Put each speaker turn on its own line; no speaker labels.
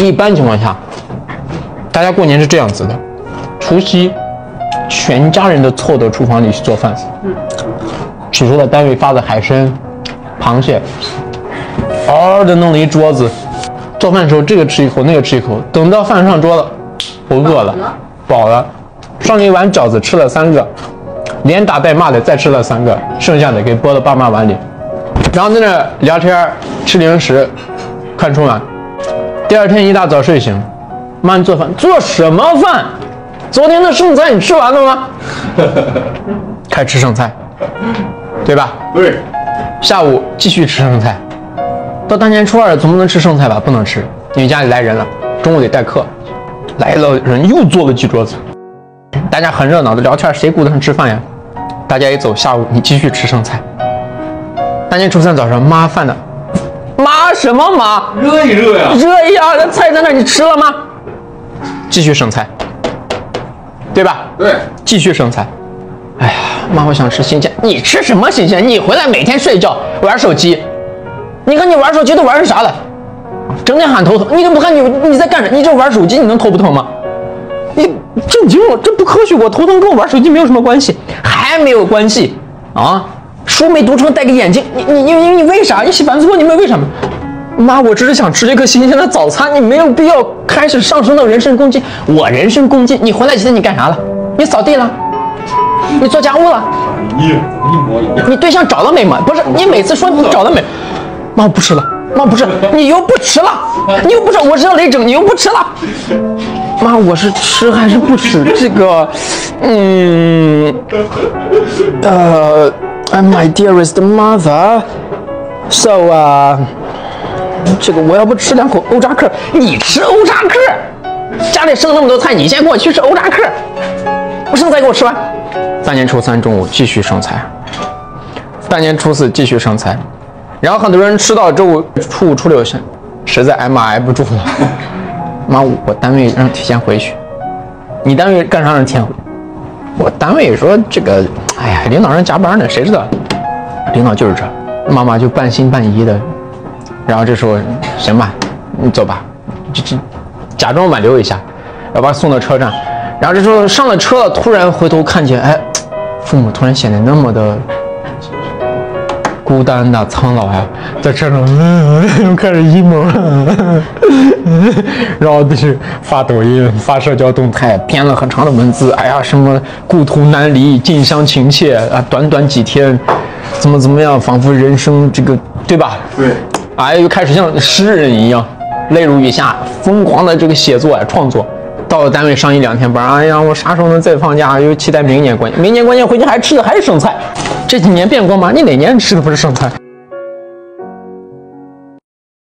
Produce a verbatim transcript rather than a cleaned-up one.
一般情况下，大家过年是这样子的：除夕，全家人都凑到厨房里去做饭，取出了单位发的海参、螃蟹，嗷嗷的弄了一桌子。做饭的时候，这个吃一口，那个吃一口，等到饭上桌了，我饿了，饱了，上了一碗饺子，吃了三个，连打带骂的再吃了三个，剩下的给拨到爸妈碗里，然后在那聊天、吃零食、看春晚。第二天一大早睡醒，妈你做饭，做什么饭？昨天的剩菜你吃完了吗？开始吃剩菜，对吧？
对。
下午继续吃剩菜。到大年初二总不能吃剩菜吧？不能吃，因为家里来人了，中午得待客。来了人又做了几桌子，大家很热闹的聊天，谁顾得上吃饭呀？大家一走，下午你继续吃剩菜。大年初三早上，妈饭呢？妈什么妈？
热一热呀！
热呀！那菜在那，你吃了吗？继续剩菜，对吧？
对，
继续剩菜。哎呀，妈，我想吃新鲜。你吃什么新鲜？你回来每天睡觉玩手机。你看你玩手机都玩成啥了？整天喊头疼，你都不看你你在干啥？你这玩手机你能头不疼吗？你震惊了，这不科学！我头疼跟我玩手机没有什么关系，还没有关系啊！书没读成戴个眼镜，你你你你你为啥？你洗盘子锅你们为什么？妈，我只是想吃一个新鲜的早餐，你没有必要开始上升到人身攻击。我人身攻击，你回来几天你干啥了？你扫地了？你做家务了？
一一模一样。
你对象找了没吗？不是，你每次说你找了没？妈，我不吃了。妈，不是，你又不吃了，你又不吃，我知道雷整，你又不吃了。妈，我是吃还是不吃？这个，嗯，呃 ，My dearest mother， so 啊、uh, ，这个我要不吃两口欧扎克？你吃欧扎克？家里剩那么多菜，你先给我去吃欧扎克，我剩菜给我吃完。大年初三中午继续剩菜，大年初四继续剩菜。然后很多人吃到周五、初五、初六，实在挨骂挨不住了。妈，我单位让提前回去。你单位干啥让提前回？我单位说这个，哎呀，领导让加班呢，谁知道？领导就是这，妈妈就半信半疑的。然后这时候，行吧，你走吧，就就假装挽留一下，要把他送到车站。然后这时候上了车了，突然回头看见，哎，父母突然显得那么的孤单的苍老呀，在车上嗯开始 emo 了，然后就是发抖音、发社交动态，编了很长的文字。哎呀，什么故土难离，近乡情怯啊，短短几天，怎么怎么样，仿佛人生这个，对吧？
对。
哎，又开始像诗人一样，泪如雨下，疯狂的这个写作呀、创作。到了单位上一两天班，哎呀，我啥时候能再放假？又期待明年过年，明年过年回去还吃的还是剩菜。这几年变过吗？你哪年吃的不是剩菜？